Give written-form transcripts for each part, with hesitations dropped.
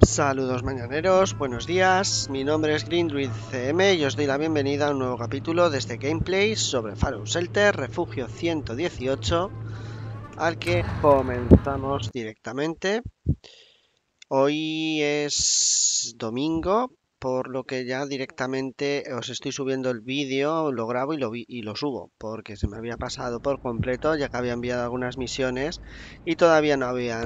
Saludos mañaneros, buenos días, mi nombre es Grindruid CM y os doy la bienvenida a un nuevo capítulo de este gameplay sobre Fallout Shelter, Refugio 118, al que comenzamos directamente. Hoy es domingo, por lo que ya directamente os estoy subiendo el vídeo, lo grabo y lo subo, porque se me había pasado por completo, ya que había enviado algunas misiones y todavía no habían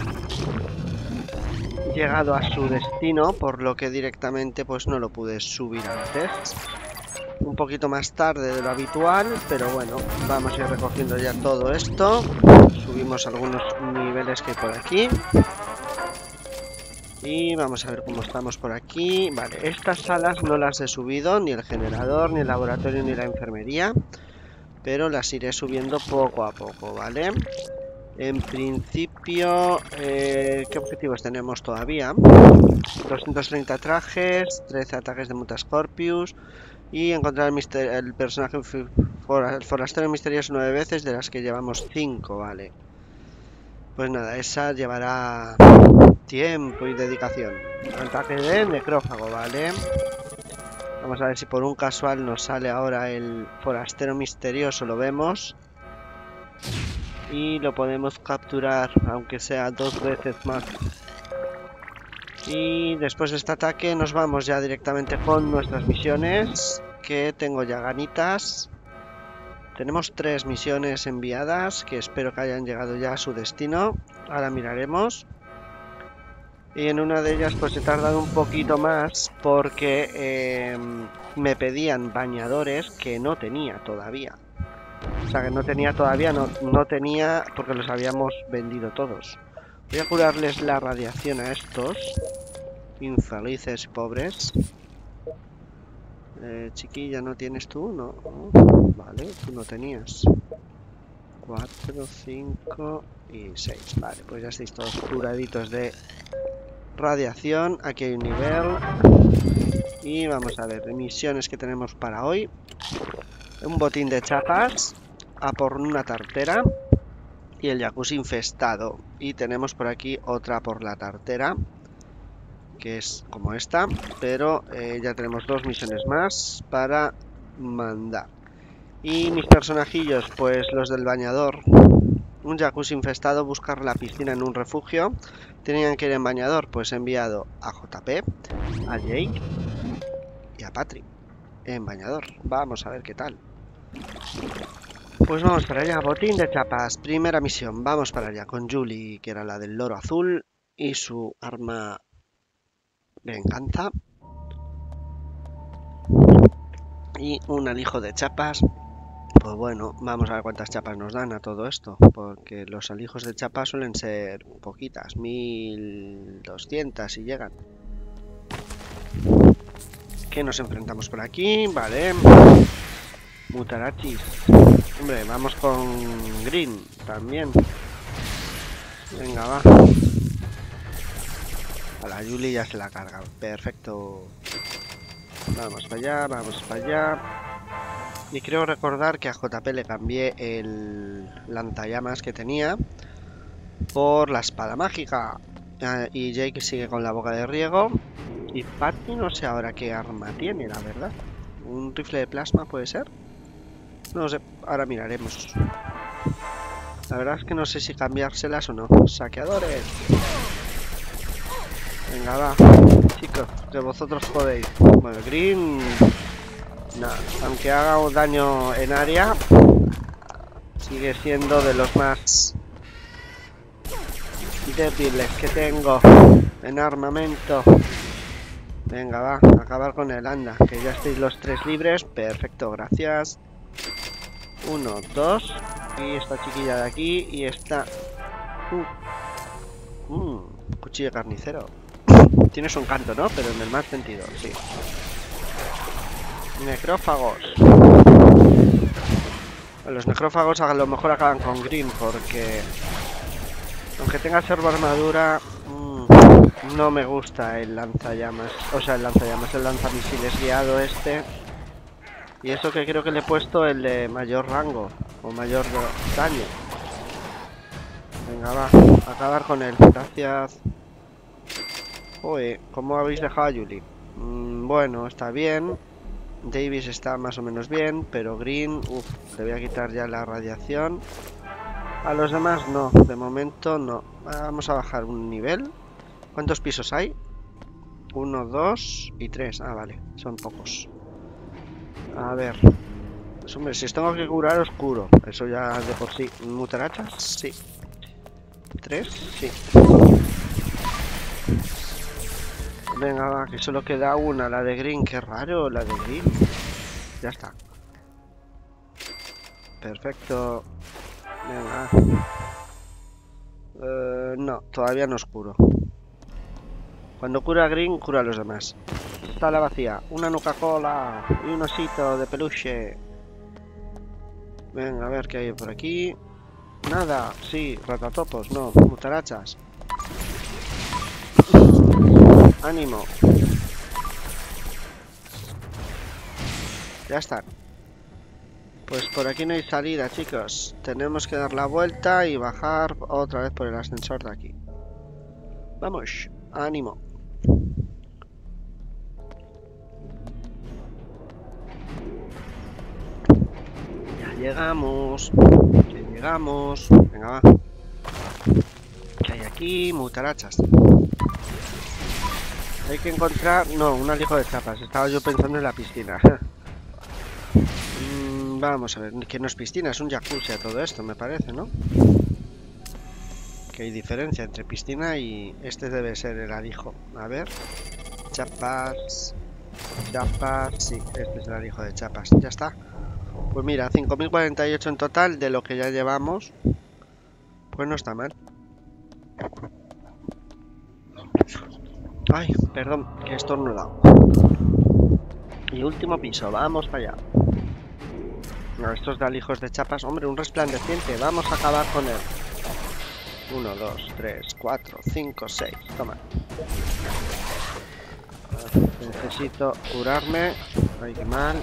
llegado a su destino, por lo que directamente pues no lo pude subir antes. Un poquito más tarde de lo habitual, pero bueno, vamos a ir recogiendo ya todo esto. Subimos algunos niveles que hay por aquí. Y vamos a ver cómo estamos por aquí. Vale, estas salas no las he subido, ni el generador, ni el laboratorio, ni la enfermería, pero las iré subiendo poco a poco, ¿vale? En principio, ¿qué objetivos tenemos todavía? 230 trajes, 13 ataques de Mutascorpius y encontrar el personaje el forastero misterioso 9 veces, de las que llevamos 5, vale. Pues nada, esa llevará tiempo y dedicación. Ataque de necrófago, vale. Vamos a ver si por un casual nos sale ahora el forastero misterioso, lo vemos. Y lo podemos capturar, aunque sea 2 veces más. Y después de este ataque nos vamos ya directamente con nuestras misiones, que tengo ya ganitas. Tenemos 3 misiones enviadas, que espero que hayan llegado ya a su destino. Ahora miraremos. Y en una de ellas pues he tardado un poquito más porque me pedían bañadores que no tenía todavía. O sea, que no tenía todavía, no tenía porque los habíamos vendido todos. Voy a curarles la radiación a estos infelices y pobres. Chiquilla, ¿no tienes tú? No. Vale, tú no tenías. 4, 5 y 6. Vale, pues ya estáis todos curaditos de radiación. Aquí hay un nivel. Y vamos a ver, misiones que tenemos para hoy. Un botín de chapas. A por una tartera. Y el jacuzzi infestado. Y tenemos por aquí otra por la tartera, que es como esta, pero ya tenemos 2 misiones más para mandar. Y mis personajillos, pues los del bañador. Un jacuzzi infestado, buscar la piscina en un refugio. Tenían que ir en bañador, pues he enviado a JP, a Jake y a Patrick en bañador. Vamos a ver qué tal. Pues vamos para allá, botín de chapas, primera misión. Vamos para allá con Julie, que era la del loro azul, y su arma venganza. Y un alijo de chapas. Pues bueno, vamos a ver cuántas chapas nos dan a todo esto, porque los alijos de chapas suelen ser poquitas, 1200 si llegan. ¿Qué nos enfrentamos por aquí? Vale. Mutarachis. Hombre, vamos con Green también. Venga, va. A la Julie ya se la carga. Perfecto. Vamos para allá, vamos para allá. Y creo recordar que a JP le cambié el lanzallamas que tenía por la espada mágica. Y Jake sigue con la boca de riego. Y Patty no sé ahora qué arma tiene, la verdad. ¿Un rifle de plasma puede ser? No sé, ahora miraremos. La verdad es que no sé si cambiárselas o no. ¡Saqueadores! Venga, va. Chicos, que vosotros podéis. Bueno, Green... Nada, aunque haga un daño en área, sigue siendo de los más débiles que tengo en armamento. Venga, va, a acabar con él, anda, que ya estáis los 3 libres. Perfecto, gracias. 1, 2. Y esta chiquilla de aquí. Y esta... cuchillo carnicero. Tiene su encanto, ¿no? Pero en el mal sentido, sí. Necrófagos. Los necrófagos a lo mejor acaban con Green, porque aunque tenga servo armadura, no me gusta el lanzallamas. O sea, el lanzamisiles guiado este. Y eso que creo que le he puesto el de mayor rango o mayor daño. Venga, va, a acabar con él. Gracias. Joder, ¿cómo habéis dejado a Julie? Bueno, está bien. Davis está más o menos bien, pero Green, le voy a quitar ya la radiación. A los demás no, de momento no. Vamos a bajar un nivel. ¿Cuántos pisos hay? 1, 2 y 3. Ah, vale, son pocos. A ver. Pues hombre, si os tengo que curar, os curo. Eso ya de por sí. ¿Mutarachas? Sí. 3, sí. Venga, va, que solo queda una, la de Green. Qué raro, la de Green. Ya está. Perfecto. Venga. No, todavía no os curo. Cuando cura a Green, cura a los demás. Está la vacía. Una Nuka-Cola y un osito de peluche. Venga, a ver qué hay por aquí. Nada, sí, ratatopos, no, mutarachas. Ánimo. Ya está. Pues por aquí no hay salida, chicos. Tenemos que dar la vuelta y bajar otra vez por el ascensor de aquí. Vamos, ánimo. Ya llegamos. Ya llegamos. Venga, va. ¿Qué hay aquí? Mutarachas. Hay que encontrar... No, un alijo de chapas. Estaba yo pensando en la piscina. Vamos a ver, que no es piscina, es un jacuzzi a todo esto, me parece, ¿no? Que hay diferencia entre piscina y... Este debe ser el alijo. A ver. Chapas. Chapas. Sí, este es el alijo de chapas. Ya está. Pues mira, 5048 en total de lo que ya llevamos. Pues no está mal. Ay, perdón, que he estornudado. Y último piso, vamos para allá. No, estos de alijos de chapas. Hombre, un resplandeciente, vamos a acabar con él. 1, 2, 3, 4, 5, 6. Toma. Necesito curarme. Ay, qué mal.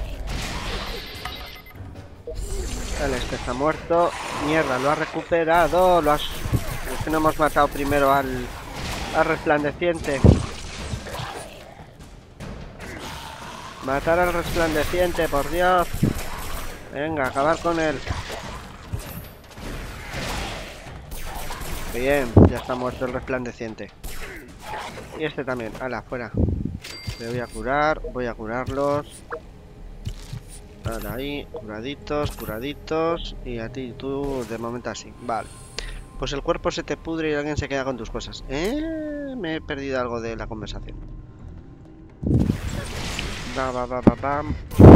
Vale, este está muerto. Mierda, lo ha recuperado. Es que no hemos matado primero al resplandeciente. Matar al resplandeciente, por Dios. Venga, acabar con él. Bien, ya está muerto el resplandeciente. Y este también. Hala, fuera. Me voy a curar, voy a curarlos. Ahora ahí, curaditos, curaditos. Y a ti, tú, de momento así. Vale. Pues el cuerpo se te pudre y alguien se queda con tus cosas. Me he perdido algo de la conversación. Bam.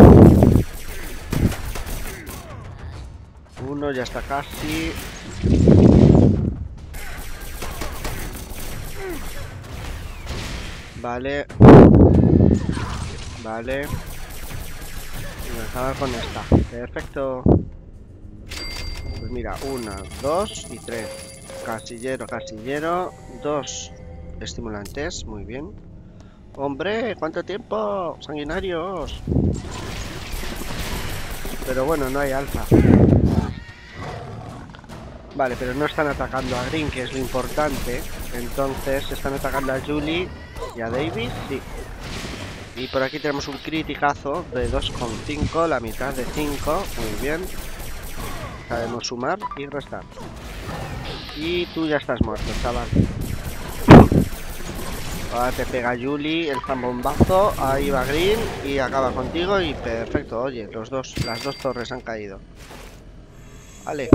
Uno ya está casi. Vale. Vale. Y voy a acabar con esta. Perfecto. Pues mira, 1, 2 y 3. Casillero, casillero. 2 estimulantes. Muy bien. ¡Hombre! ¿Cuánto tiempo? ¡Sanguinarios! Pero bueno, no hay alfa. Vale, pero no están atacando a Green, que es lo importante. Entonces están atacando a Julie y a Davis, sí. Y por aquí tenemos un criticazo de 2,5, la mitad de 5. Muy bien. Sabemos sumar y restar. Y tú ya estás muerto, chaval. Ahora te pega Julie, el zambombazo. Ahí va Green y acaba contigo. Y perfecto, oye, las dos torres han caído. Vale.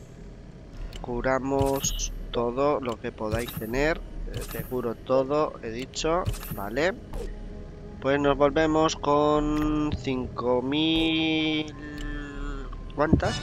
Curamos todo lo que podáis tener. Te curo todo, he dicho. Vale. Pues nos volvemos con 5000... ¿Cuántas?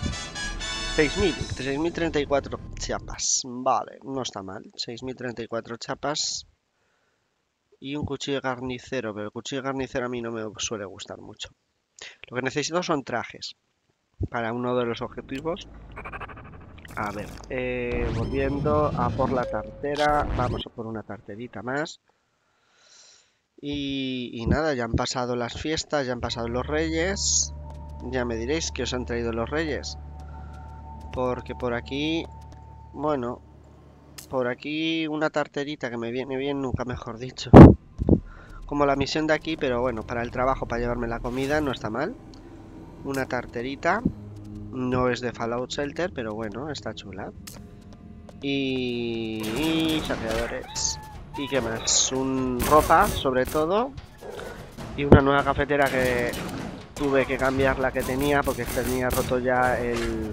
6034 chapas. Vale, no está mal. 6034 chapas. Y un cuchillo carnicero, pero el cuchillo carnicero a mí no me suele gustar mucho. Lo que necesito son trajes para uno de los objetivos. A ver, volviendo a por la tartera. Vamos a por una tarterita más. Y nada, ya han pasado las fiestas, ya han pasado los reyes. Ya me diréis que os han traído los reyes. Porque por aquí, bueno, por aquí una tarterita que me viene bien, nunca mejor dicho. Como la misión de aquí, pero bueno, para el trabajo, para llevarme la comida, no está mal. Una tarterita. No es de Fallout Shelter, pero bueno, está chula. Y saqueadores. ¿Y qué más? Ropa, sobre todo. Y una nueva cafetera que tuve que cambiar la que tenía porque tenía roto ya el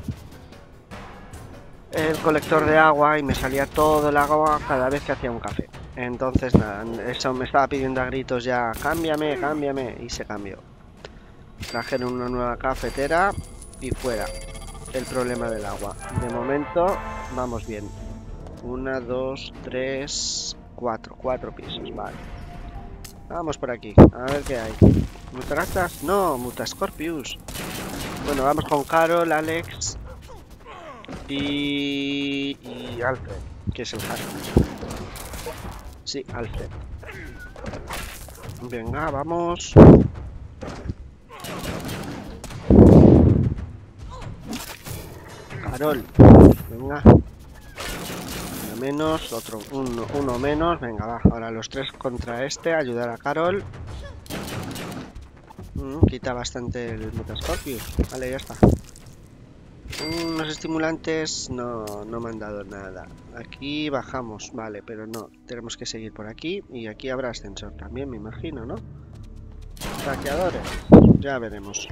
colector de agua y me salía todo el agua cada vez que hacía un café. Entonces nada, eso me estaba pidiendo a gritos ya, cámbiame, cámbiame, y se cambió. Trajeron una nueva cafetera y fuera el problema del agua. De momento vamos bien. 1, 2, 3, 4. 4 pisos, vale. Vamos por aquí, a ver qué hay. ¿Mutaratas? No, Mutascorpius. Bueno, vamos con Carol, Alex y Alfred, que es el hacker. Sí, Alfred. Venga, vamos. Carol, venga. Uno menos, otro, uno menos. Venga, va. Ahora los tres contra este. Ayudar a Carol. Quita bastante el Mutascorpius. Vale, ya está. Unos estimulantes no me han dado nada. Aquí bajamos, vale, pero no. Tenemos que seguir por aquí. Y aquí habrá ascensor también, me imagino, ¿no? Saqueadores. Ya veremos.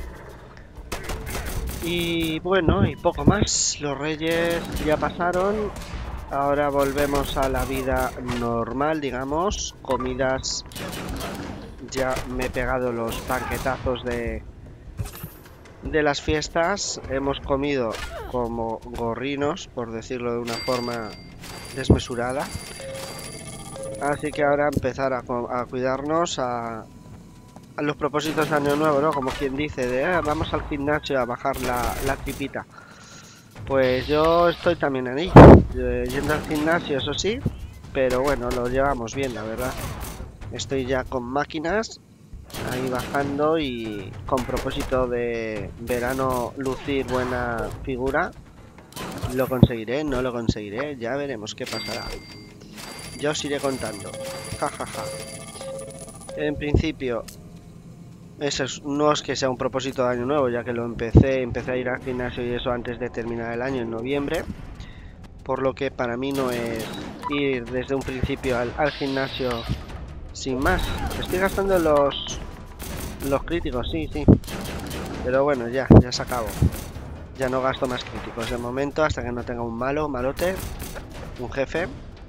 Y bueno, y poco más. Los reyes ya pasaron. Ahora volvemos a la vida normal, digamos. Comidas. Ya me he pegado los panquetazos de las fiestas. Hemos comido como gorrinos, por decirlo de una forma desmesurada. Así que ahora empezar a cuidarnos, a los propósitos de año nuevo, ¿no? Como quien dice, de vamos al gimnasio a bajar la tripita. Pues yo estoy también ahí, yendo al gimnasio, eso sí, pero bueno, lo llevamos bien, la verdad. Estoy ya con máquinas, ahí bajando y con propósito de verano lucir buena figura. ¿Lo conseguiré? ¿No lo conseguiré? Ya veremos qué pasará. Ya os iré contando. Jajaja. En principio, eso no es que sea un propósito de año nuevo, ya que lo empecé a ir al gimnasio y eso antes de terminar el año, en noviembre. Por lo que para mí no es ir desde un principio al gimnasio sin más. Estoy gastando los críticos, sí. Pero bueno, ya se acabó. Ya no gasto más críticos de momento hasta que no tenga un malote, un jefe.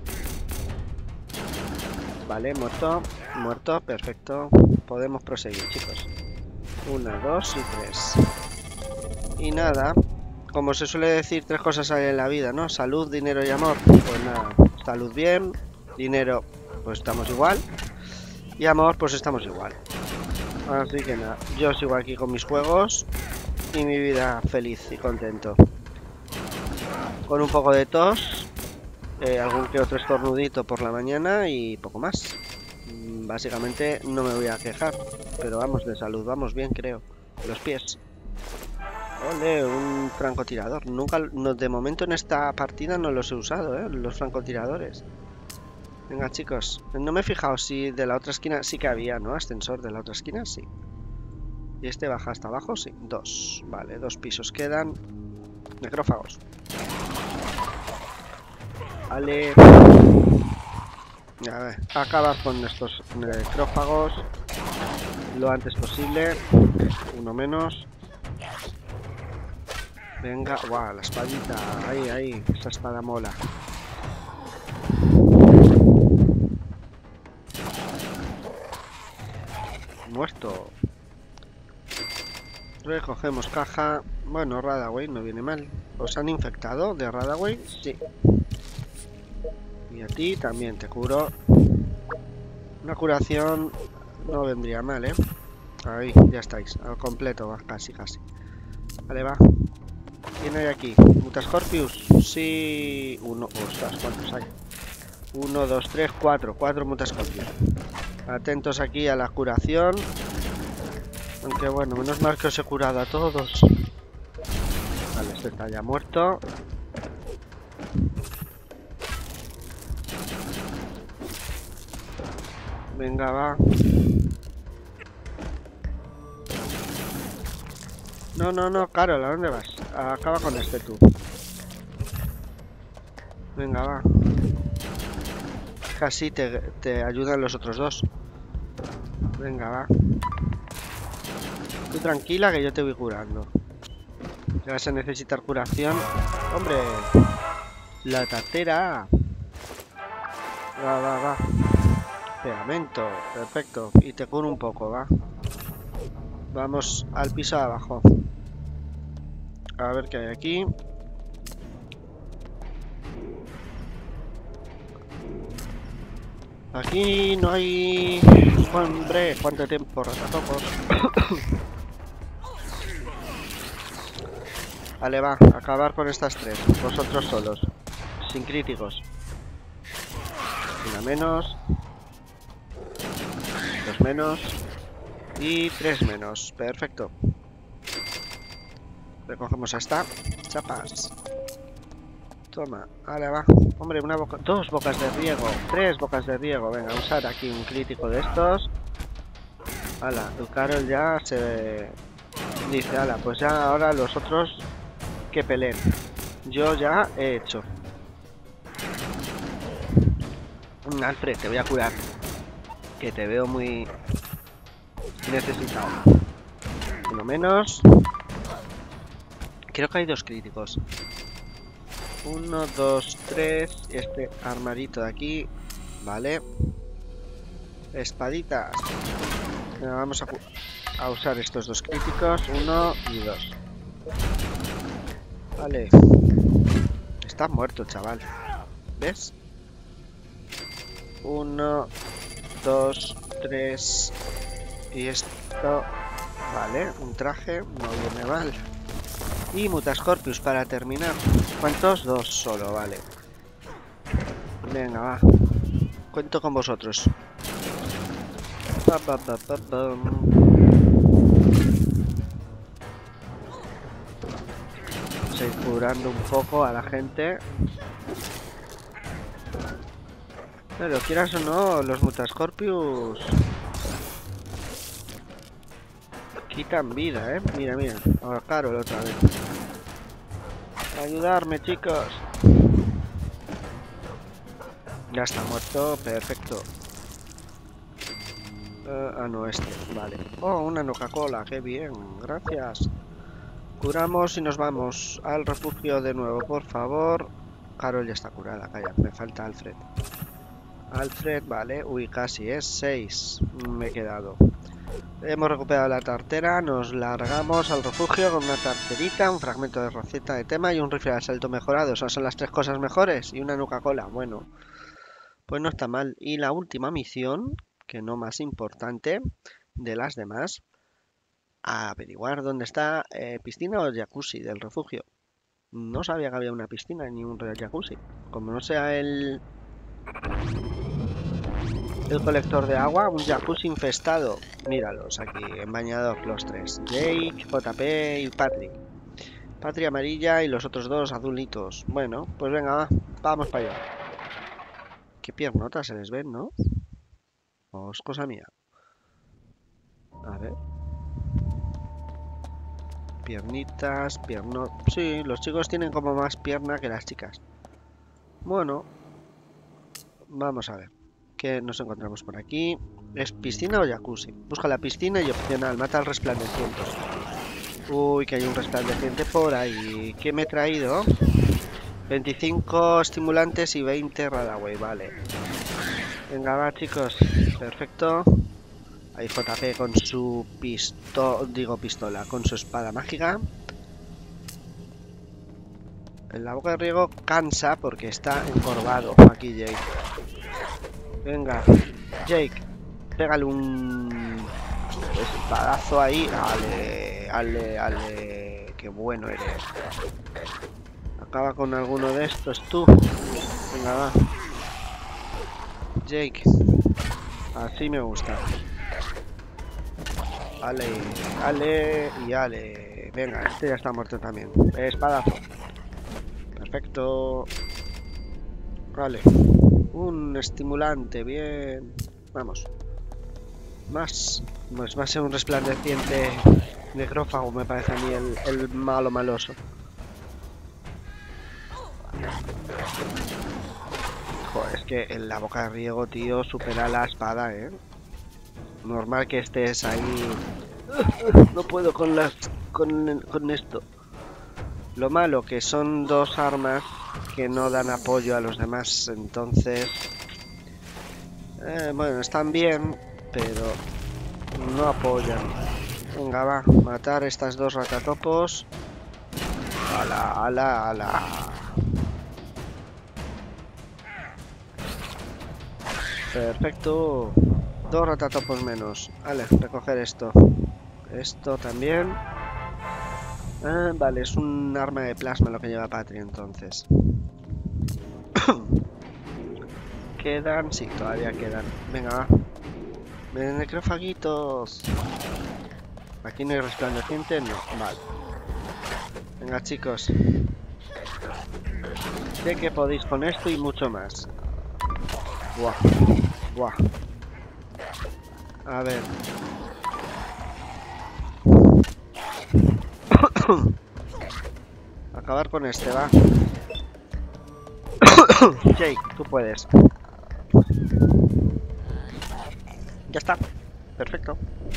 Vale, muerto, perfecto. Podemos proseguir, chicos. 1, 2 y 3. Y nada, como se suele decir, 3 cosas hay en la vida, ¿no? Salud, dinero y amor. Pues nada, salud bien, dinero pues estamos igual. Y amor pues estamos igual. Así que nada, yo sigo aquí con mis juegos y mi vida feliz y contento. Con un poco de tos, algún que otro estornudito por la mañana y poco más. Básicamente no me voy a quejar, pero vamos de salud, vamos bien creo. Los pies. Ole, un francotirador. Nunca, no, de momento en esta partida no los he usado, los francotiradores. Venga chicos, no me he fijado si de la otra esquina sí que había, ¿no? Ascensor de la otra esquina, sí. Y este baja hasta abajo, sí. 2, vale, 2 pisos quedan. Necrófagos. Vale. A ver, acabar con estos necrófagos lo antes posible. Uno menos. Venga, guau, la espadita. Ahí, esa espada mola. Muerto. Recogemos caja. Bueno, Radaway no viene mal. ¿Os han infectado de Radaway? Sí. Y a ti también te curo. Una curación no vendría mal, ¿eh? Ahí, ya estáis. Al completo, va, casi. Vale, va. ¿Quién hay aquí? ¿Mutascorpius? Sí. Uno. Ostras, ¿cuántos hay? 1, 2, 3, 4. 4 Mutascorpius. Atentos aquí a la curación. Aunque bueno, menos mal que os he curado a todos. Vale, este está ya muerto. Venga, va. No, no, no, Carol, ¿a dónde vas? Acaba con este tú. Venga, va. Casi te ayudan los otros dos. Venga, va. Tú tranquila que yo te voy curando. Ya vas a necesitar curación. ¡Hombre! La tartera. Va, va, va. Pegamento. Perfecto. Y te curo un poco, va. Vamos al piso de abajo. A ver qué hay aquí. Aquí no hay... Hombre, cuánto tiempo, ratatocos. Vale, va, acabar con estas tres. Vosotros solos. Sin críticos. Una menos. Dos menos. Y tres menos. Perfecto. Recogemos hasta. Chapas. Toma, vale, va. Hombre, una boca, dos bocas de riego, tres bocas de riego. Venga, usar aquí un crítico de estos. Hala, el Carol ya se dice, hala, pues ya ahora los otros que peleen. Yo ya he hecho. Alfred, te voy a curar. Que te veo muy necesitado. Uno menos. Creo que hay dos críticos. 1, 2, 3. Este armadito de aquí. Vale. Espaditas. Vamos a usar estos dos críticos. 1 y 2. Vale. Está muerto, chaval. ¿Ves? 1, 2, 3. Y esto. Vale, un traje. No viene mal. Y Mutascorpius para terminar. ¿Cuántos? Dos solo, vale. Venga, va. Cuento con vosotros. Estoy curando un poco a la gente. Pero quieras o no, los Mutascorpius quitan vida, Mira, mira. Ahora Carol otra vez. Ayudarme, chicos. Ya está muerto, perfecto. No, este, vale. Oh, una Coca-Cola, qué bien, gracias. Curamos y nos vamos al refugio de nuevo, por favor. Carol ya está curada, calla, me falta Alfred. Alfred, vale, uy, casi es 6. Me he quedado. Hemos recuperado la tartera, nos largamos al refugio con una tarterita, un fragmento de receta de tema y un rifle de asalto mejorado. Esas son las tres cosas mejores. Y una Coca-Cola, bueno, pues no está mal. Y la última misión, que no más importante de las demás, a averiguar dónde está piscina o jacuzzi del refugio. No sabía que había una piscina ni un jacuzzi. Como no sea el colector de agua, un jacuzzi infestado. Míralos aquí, en bañador los tres. Jake, JP y Patrick. Patrick amarilla y los otros dos azulitos. Bueno, pues venga, va, vamos para allá. Qué piernotas se les ven, ¿no? ¿O es cosa mía? A ver. Piernitas, Sí, los chicos tienen como más pierna que las chicas. Bueno. Vamos a ver. ¿Qué nos encontramos por aquí? ¿Es piscina o jacuzzi? Busca la piscina y opcional. Mata al resplandeciente. Uy, que hay un resplandeciente por ahí. ¿Qué me he traído? 25 estimulantes y 20 Radaway, vale. Venga, va, chicos. Perfecto. Ahí JP con su pistola, con su espada mágica. En la boca de riego cansa porque está encorvado. Aquí Jake. Venga, Jake, pégale un espadazo ahí. Ale, qué bueno eres. Acaba con alguno de estos tú. Venga, va. Jake, así me gusta. Ale y ale. Venga, este ya está muerto también. Espadazo. Perfecto. Vale. Un estimulante, bien. Vamos. Más. Pues va a ser un resplandeciente necrófago, me parece a mí el malo maloso. Joder, es que en la boca de riego, tío, supera la espada, ¿eh? Normal que estés ahí. No puedo con esto. Lo malo que son dos armas que no dan apoyo a los demás, entonces... bueno, están bien, pero no apoyan. Venga, va, matar estas dos ratatopos. ¡Hala, hala, hala! Perfecto. Dos ratatopos menos. Vale, recoger esto. Esto también. Vale, es un arma de plasma lo que lleva Patri entonces. ¿Quedan? Sí, todavía quedan. Venga, va. Necrofaguitos. Aquí no hay resplandeciente, no. Vale. Venga, chicos. Sé que podéis con esto y mucho más. Buah. Buah. A ver. Acabar con este, va. Jake, tú puedes. Ya está. Perfecto.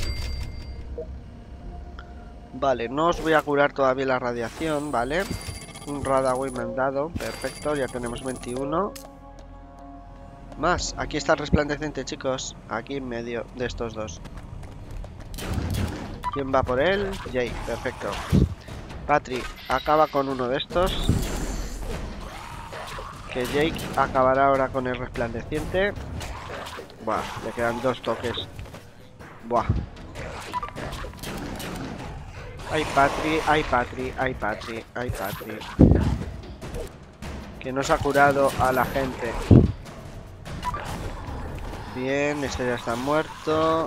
Vale, no os voy a curar todavía la radiación, ¿vale? Un Radaway mandado. Perfecto, ya tenemos 21. Más, aquí está el resplandeciente, chicos. Aquí en medio de estos dos. ¿Quién va por él? Jake, perfecto. Patri, acaba con uno de estos. Que Jake acabará ahora con el resplandeciente. Buah, le quedan dos toques. Buah. Ay, Patri, ay, Patri, ay, Patri, ay, Patri. Que nos ha curado a la gente. Bien, este ya está muerto.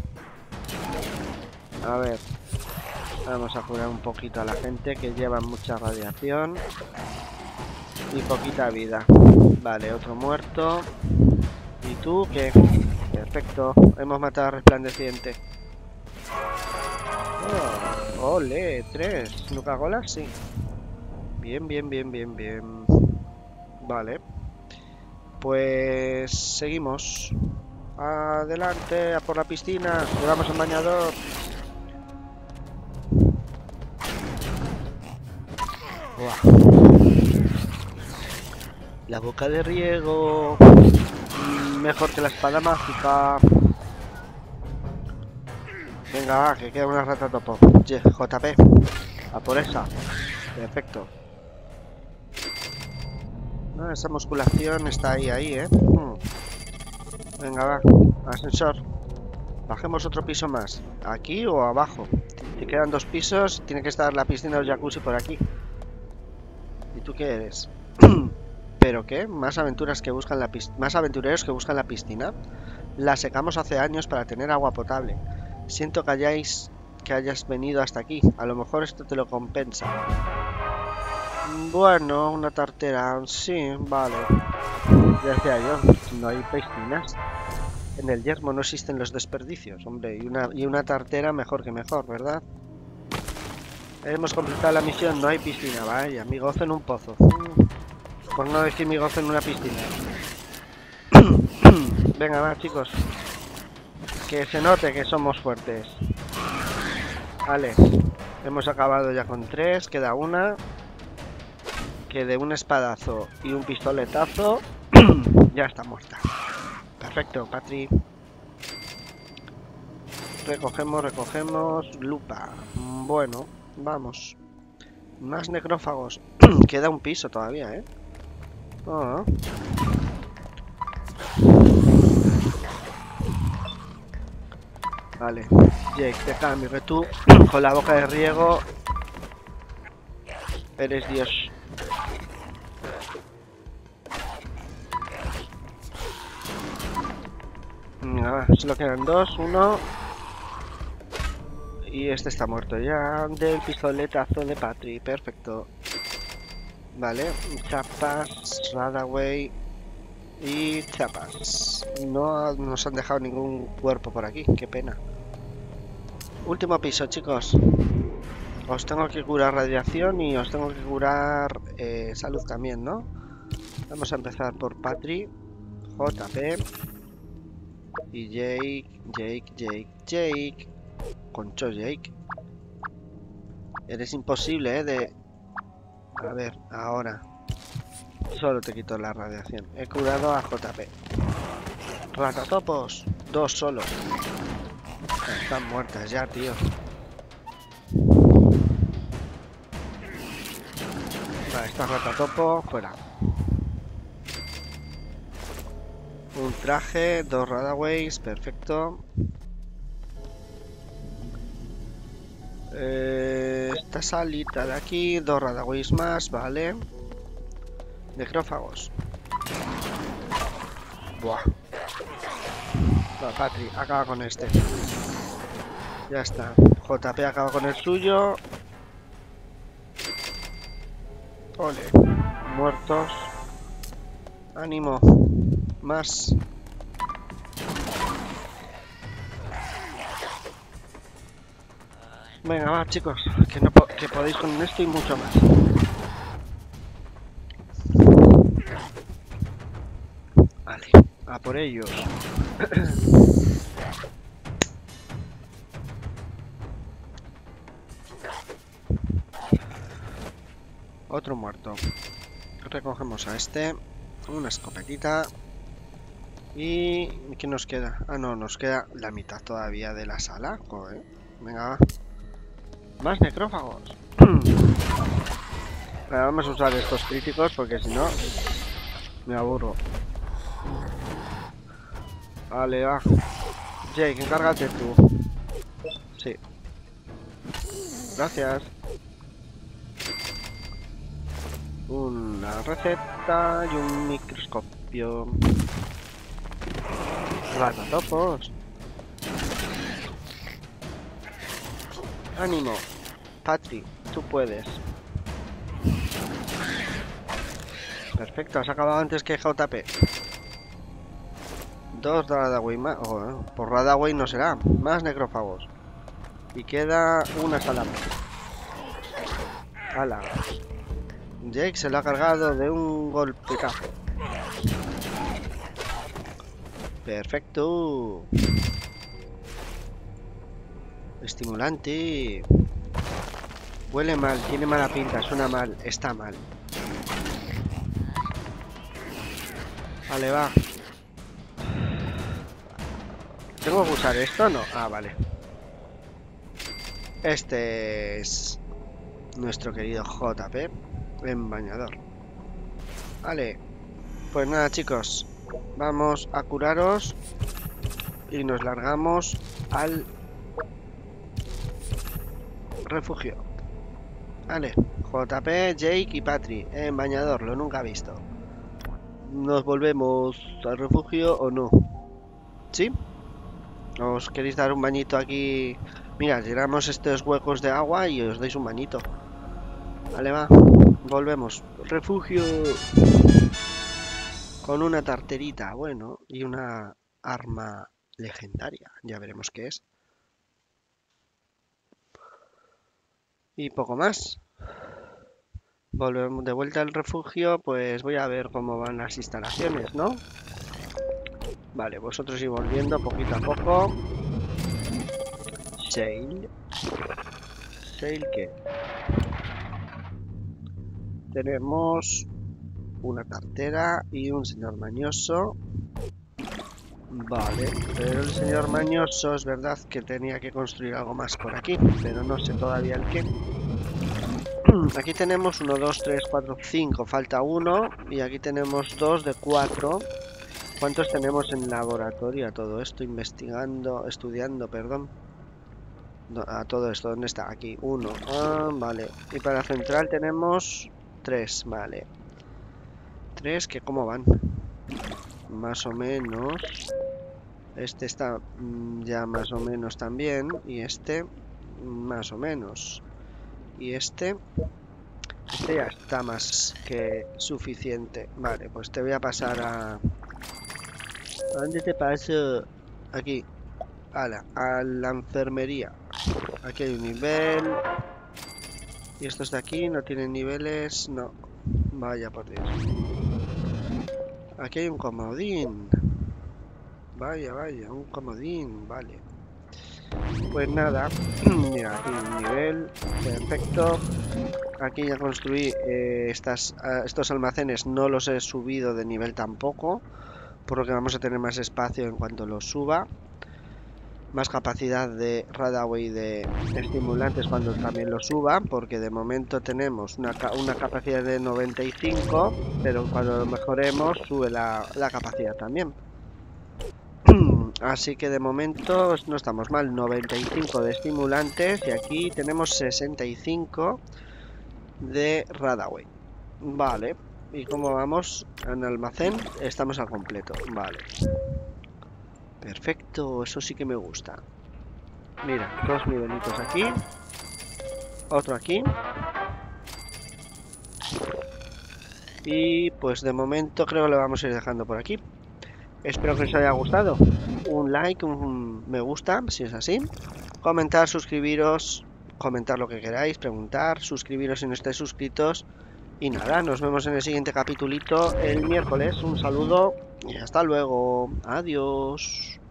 A ver. Vamos a curar un poquito a la gente que lleva mucha radiación. Y poquita vida. Vale, otro muerto. ¿Y tú qué? Perfecto. Hemos matado al resplandeciente. Oh, ole, 3. ¿Nuka-Colas? Sí. Bien, bien, bien, bien, bien. Vale. Pues seguimos. Adelante, a por la piscina. Llevamos el bañador. Uah. La boca de riego. Mejor que la espada mágica. Venga, va, que queda una ratatopo. JP. A por esa. Perfecto. Ah, esa musculación está ahí, Venga, va. Ascensor. Bajemos otro piso más. ¿Aquí o abajo? Si quedan dos pisos, tiene que estar la piscina o el jacuzzi por aquí. ¿Y tú qué eres? ¿Pero qué? ¿Más aventuras que buscan la piscina? ¿Más aventureros que buscan la piscina? La secamos hace años para tener agua potable. Siento que hayas venido hasta aquí. A lo mejor esto te lo compensa. Bueno, una tartera. Sí, vale. Ya decía yo, no hay piscinas. En el yermo no existen los desperdicios, hombre. Y una tartera mejor que mejor, ¿verdad? Hemos completado la misión, no hay piscina. Vaya, mi gozo en un pozo. Por no decir mi gozo en una piscina. Venga, va, chicos. Que se note que somos fuertes. Vale. Hemos acabado ya con 3. Queda una. Que de un espadazo y un pistoletazo ya está muerta. Perfecto, Patri. Recogemos lupa. Bueno, vamos. Más necrófagos. Queda un piso todavía, ¿eh? Oh. Vale, Jake, te cambio que tú con la boca de riego eres Dios. Venga, solo quedan dos, uno. Y este está muerto ya del pistoletazo de Patri, perfecto. Vale, chapas, Radaway y chapas. pues no nos han dejado ningún cuerpo por aquí. Qué pena. Último piso, chicos. Os tengo que curar radiación y os tengo que curar salud también, ¿no? Vamos a empezar por Patri, JP y Jake. Concho, Jake. Eres imposible, de... A ver, ahora. Solo te quito la radiación. He curado a JP. Ratatopos. 2 solo. Están muertas ya, tío. Vale, esta ratatopo fuera. Un traje, 2 Radaways, perfecto. Esta salita de aquí, 2 Radaways más, vale. Necrófagos. Buah. Va, Patri, acaba con este. Ya está. JP acaba con el suyo. Ole. Muertos. Ánimo. Más. Venga, va, chicos. Que podéis con esto y mucho más. Vale. A por ellos. Otro muerto. Recogemos a este. Una escopetita. ¿Y qué nos queda? Ah, no, nos queda la mitad todavía de la sala. Joder. Venga, va. Más necrófagos. Ahora vamos a usar estos críticos porque si no me aburro. Vale, va. Jake, encárgate tú. Sí. Gracias. Una receta y un microscopio. Ratatopos. Ánimo. Patri, tú puedes. Perfecto, has acabado antes que JP. 2 Radaway más. Oh, por Radaway no será. Más necrófagos. Y queda una sala. Ala. Jake se lo ha cargado de un golpetazo. Perfecto. Estimulante. Huele mal, tiene mala pinta, suena mal, está mal. Vale, va. ¿Tengo que usar esto o no? Ah, vale. Este es nuestro querido JP en bañador. Vale. Pues nada, chicos. Vamos a curaros. Y nos largamos al refugio. Vale. JP, Jake y Patri en bañador. Lo nunca he visto. ¿Nos volvemos al refugio o no? ¿Sí? ¿Os queréis dar un bañito aquí? Mira, llenamos estos huecos de agua y os dais un bañito. Vale, va. Volvemos. Refugio. Con una tarterita, bueno. Y una arma legendaria. Ya veremos qué es. Y poco más. Volvemos de vuelta al refugio. Pues voy a ver cómo van las instalaciones, ¿no? Vale, vosotros ir volviendo poquito a poco. Sale. ¿Sale qué? Tenemos una cartera y un señor mañoso. Vale, pero el señor mañoso es verdad que tenía que construir algo más por aquí, pero no sé todavía el qué. Aquí tenemos 1, 2, 3, 4, 5, falta uno. Y aquí tenemos 2 de 4. ¿Cuántos tenemos en laboratorio a todo esto? Investigando, estudiando, perdón. No, a todo esto, ¿dónde está? Aquí, 1. Ah, vale. Y para central tenemos 3, vale. 3, que ¿cómo van? Más o menos. Este está ya más o menos también. Y este, más o menos. Y este ya está más que suficiente. Vale, pues te voy a pasar a ¿A dónde te paso? Aquí. Ala, a la enfermería. Aquí hay un nivel. Y estos de aquí no tienen niveles. No. Vaya por Dios. Aquí hay un comodín. Vaya, vaya, un comodín. Vale. Pues nada. Mira, aquí un nivel. Perfecto. Aquí ya construí estos almacenes. No los he subido de nivel tampoco. Por lo que vamos a tener más espacio en cuanto los suba. Más capacidad de Radaway de estimulantes cuando también lo suba, porque de momento tenemos una capacidad de 95, pero cuando lo mejoremos sube la capacidad también. Así que de momento no estamos mal, 95 de estimulantes y aquí tenemos 65 de Radaway. Vale, ¿y cómo vamos? En almacén estamos al completo, vale. Perfecto, eso sí que me gusta. Mira, 2 nivelitos aquí. Otro aquí. Y pues de momento creo que lo vamos a ir dejando por aquí. Espero que os haya gustado. Un like, un me gusta, si es así. Comentar, suscribiros, comentar lo que queráis, preguntar, suscribiros si no estáis suscritos. Y nada, nos vemos en el siguiente capitulito el miércoles. Un saludo y hasta luego. Adiós.